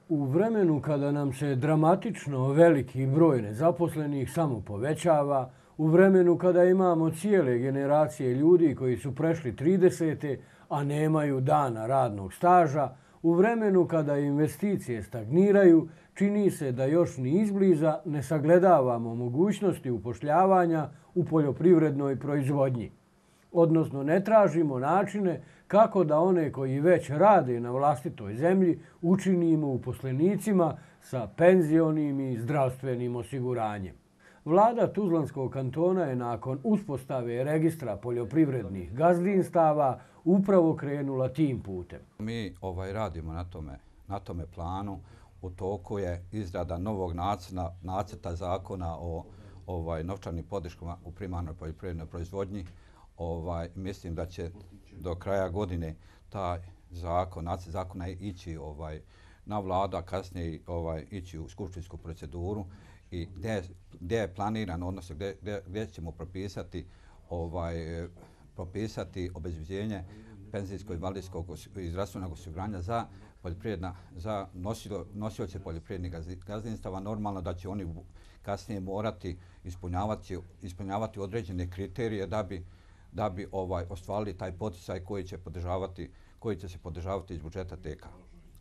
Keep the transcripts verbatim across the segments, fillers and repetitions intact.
U vremenu kada nam se dramatično veliki broj nezaposlenih samo povećava, u vremenu kada imamo cijele generacije ljudi koji su prešli tridesete, a nemaju dana radnog staža, u vremenu kada investicije stagniraju, čini se da još ni izbliza ne sagledavamo mogućnosti upošljavanja u poljoprivrednoj proizvodnji. Odnosno ne tražimo načine kako da one koji već rade na vlastitoj zemlji učinimo uposlenicima sa penzionim i zdravstvenim osiguranjem. Vlada Tuzlanskog kantona je nakon uspostave registra poljoprivrednih gazdinstava upravo krenula tim putem. Mi ovaj, radimo na tome, na tome planu. U toku je izrada novog nacrta, nacrta zakona o ovaj, novčanim podrškama u primarnoj poljoprivrednoj proizvodnji. Ovaj, mislim da će do kraja godine taj zakon, nacrt zakona ići ovaj, na vladu, a kasnije ovaj, ići u skupštinsku proceduru i gdje, gdje je planiran, odnosno gdje, gdje, gdje ćemo propisati, ovaj, propisati obezbeđenje penzijsko-invalidskog i zdravstvenog osiguranja za poljoprivredna, za nosioce poljoprivrednih gazdinstava. Normalno da će oni kasnije morati ispunjavati, ispunjavati određene kriterije da bi da bi ovaj, ostvarili taj poticaj koji će, podržavati, koji će se podržavati iz budžeta T K.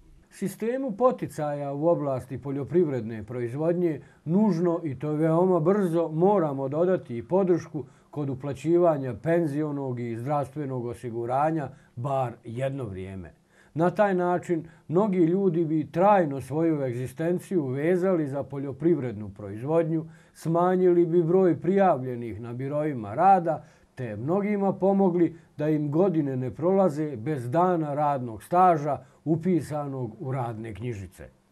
Sistemu poticaja u oblasti poljoprivredne proizvodnje nužno i to veoma brzo moramo dodati i podršku kod uplaćivanja penzionog i zdravstvenog osiguranja bar jedno vrijeme. Na taj način mnogi ljudi bi trajno svoju egzistenciju vezali za poljoprivrednu proizvodnju, smanjili bi broj prijavljenih na biroima rada, te mnogima pomogli da im godine ne prolaze bez dana radnog staža upisanog u radne knjižice.